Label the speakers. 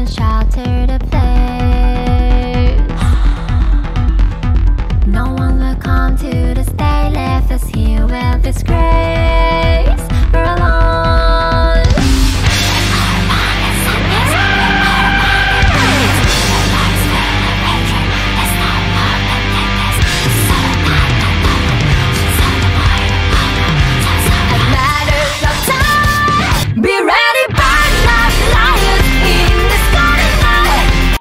Speaker 1: and shelter the place. No one will come to the stay, left us here with disgrace. We're alone. Be ready, burn like lions in the sky tonight.